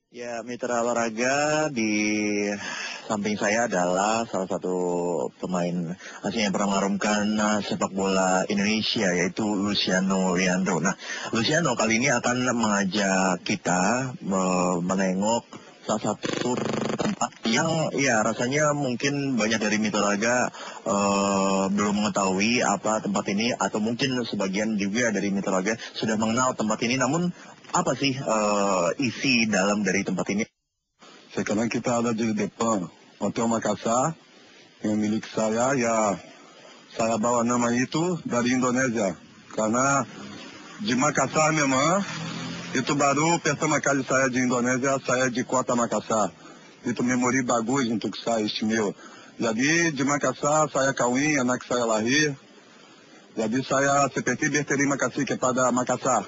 Ya, mitra olahraga di samping saya adalah salah satu pemain asing yang pernah mengharumkan sepak bola Indonesia, yaitu Luciano Leandro. Nah, Luciano kali ini akan mengajak kita menengok salah satu tempat yang ya rasanya mungkin banyak dari mitra olahraga belum mengetahui apa tempat ini, atau mungkin sebagian juga dari mitra olahraga sudah mengenal tempat ini, namun apa sih isi dalam dari tempat ini? Sekarang kita ada di depan Hotel Makassar, yang milik saya. Ya, saya bawa nama itu dari Indonesia, karena di Makassar memang itu baru pertama kali saya di Indonesia, saya di kota Makassar. Itu memori bagus untuk saya istimewa. Jadi di Makassar saya kawin, anak saya lahir. Jadi saya seperti berterima kasih kepada Makassar.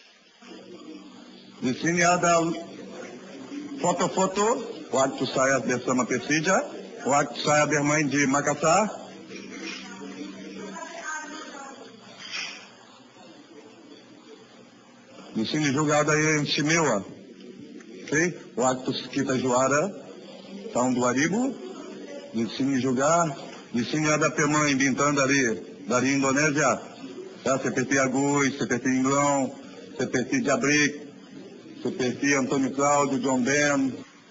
Di sini ada foto-foto waktu saya bersama Persija, waktu saya bermain di Makassar. Di sini juga ada yang istimewa, okay? Waktu kita juara tahun 2000, di sini juga, di sini ada pemain bintang dari Indonesia, ya, seperti Agus, seperti Inglão, seperti Jabrik, seperti Antônio Cláudio, John Ben.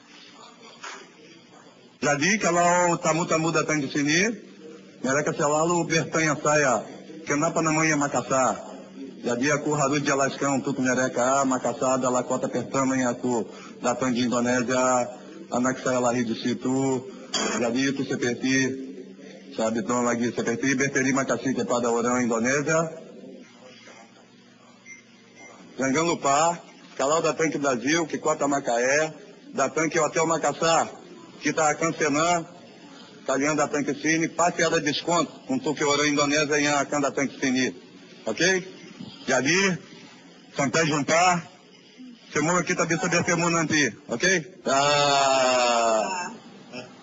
Jadi kalau tamu-tamu datang di sini, mereka selalu bertanya saya, kenapa namanya Makassar? Jadi aku harus jelaskan untuk mereka, Makassar adalah kota pertama yang aku datang di Indonesia, anak saya lahir di situ. Jadi itu seperti, saya bilang lagi, seperti berterima kasih kepada orang Indonesia. Jangan lupa, kalau datang ke Brasil, ke Kota Macaé, datang ke Hotel Makassar, kita akan senang, kalian datang ke sini, pasti ada desconto untuk orang Indonesia yang akan datang ke sini. Oke? Jadi, sampai jumpa, semua kita bisa bertemu nanti. Oke?